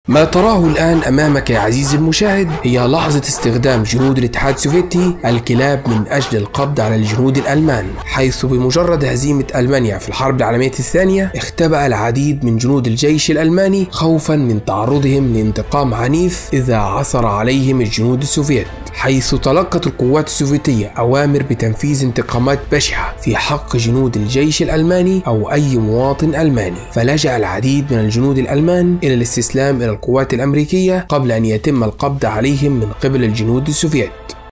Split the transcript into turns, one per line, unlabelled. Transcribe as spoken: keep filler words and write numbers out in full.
ما تراه الآن أمامك يا عزيزي المشاهد هي لحظة استخدام جنود الاتحاد السوفيتي الكلاب من أجل القبض على الجنود الألمان، حيث بمجرد هزيمة ألمانيا في الحرب العالمية الثانية اختبأ العديد من جنود الجيش الألماني خوفا من تعرضهم لانتقام عنيف إذا عثر عليهم الجنود السوفيت، حيث تلقت القوات السوفيتية أوامر بتنفيذ انتقامات بشعة في حق جنود الجيش الألماني أو أي مواطن ألماني، فلجأ العديد من الجنود الألمان إلى الاستسلام إلى القوات الأمريكية قبل أن يتم القبض عليهم من قبل الجنود السوفيت.